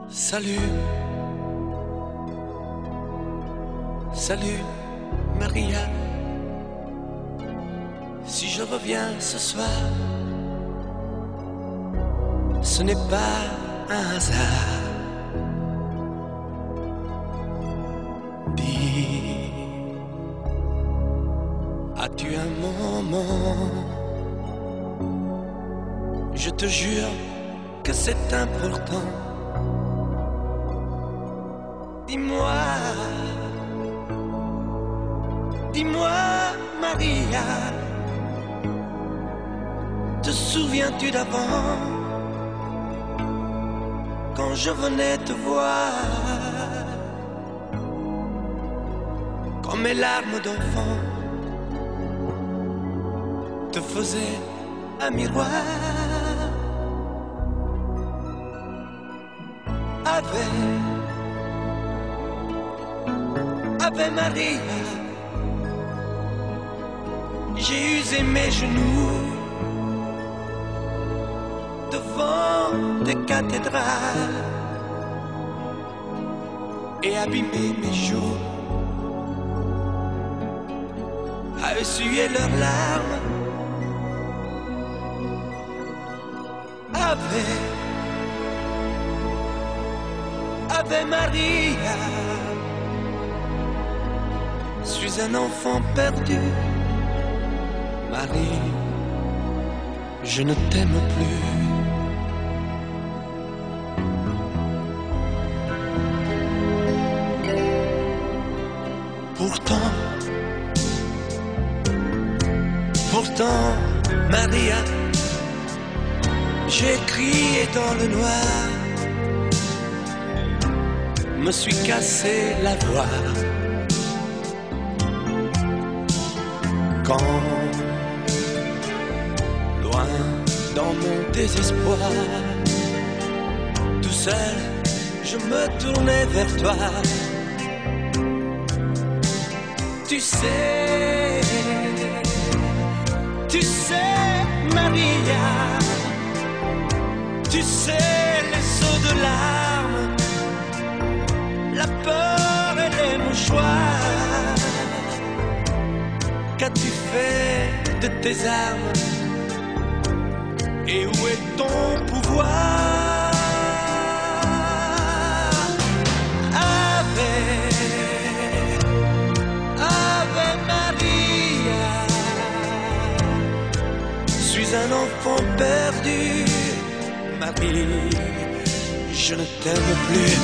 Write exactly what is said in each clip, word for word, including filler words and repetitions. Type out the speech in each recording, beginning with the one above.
Salut, salut Maria. Si je reviens ce soir, ce n'est pas un hasard. Dis, as-tu un moment? Je te jure que c'est important. Dis-moi, dis-moi Maria, te souviens-tu d'avant, quand je venais te voir, quand mes larmes d'enfant te faisaient un miroir? Ave, Ave Maria, j'ai usé mes genoux devant des cathédrales et abîmé mes joues à essuyer leurs larmes. Ave, Ave Maria, je suis un enfant perdu. Marie, je ne t'aime plus. Pourtant, pourtant, Maria, j'ai crié dans le noir, me suis cassé la voix. Quand, loin dans mon désespoir, tout seul, je me tournais vers toi. Tu sais, tu sais, Maria, tu sais les sauts de larmes, la peur et les mouchoirs. Qu'as-tu fait de tes armes? Et où est ton pouvoir? Ave, Ave Maria, je suis un enfant perdu. Marie, je ne t'aime plus.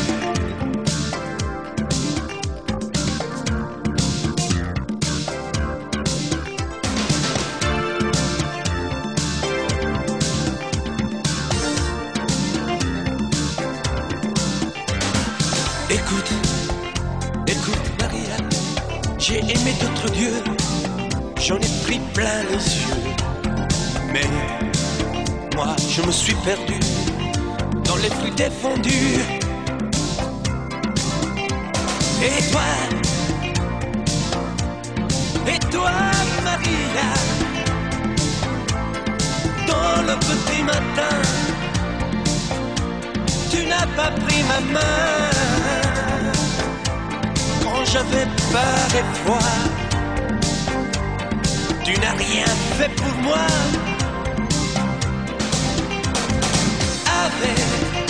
Écoute, écoute Maria, j'ai aimé d'autres dieux, j'en ai pris plein les yeux. Mais moi je me suis perdu dans les fruits défendus. Et toi, et toi Maria, dans le petit matin, tu n'as pas pris ma main. Quand j'avais peur et froid, tu n'as rien fait pour moi. Ave,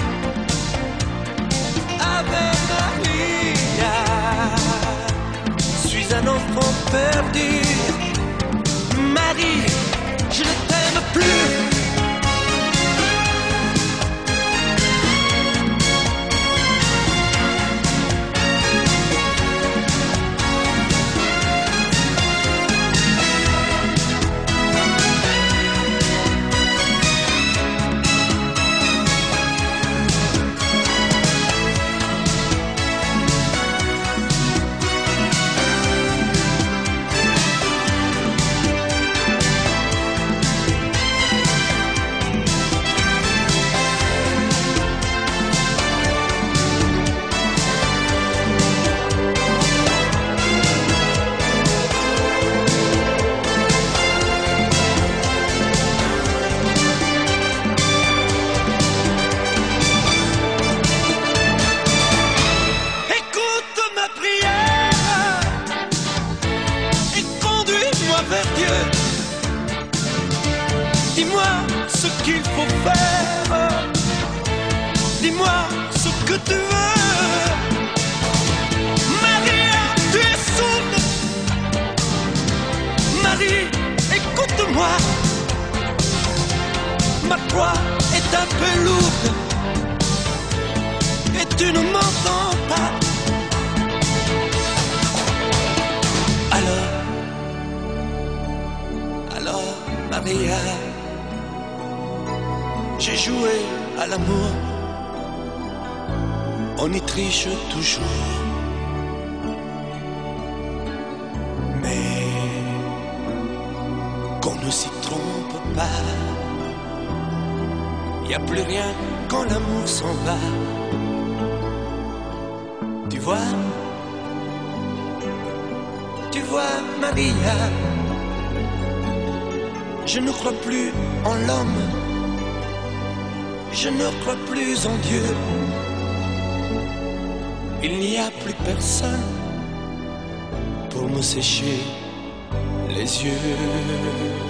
Ave Maria, je suis un enfant perdu. Marie, je ne t'aime plus. que tu veux. Maria, tu es sourde. Marie, écoute-moi. Ma croix est un peu lourde et tu ne m'entends pas. Alors, alors Maria, j'ai joué à l'amour, on y triche toujours. Mais qu'on ne s'y trompe pas, y a plus rien quand l'amour s'en va. Tu vois, tu vois Maria, je ne crois plus en l'homme, je ne crois plus en Dieu. Il n'y a plus personne pour me sécher les yeux.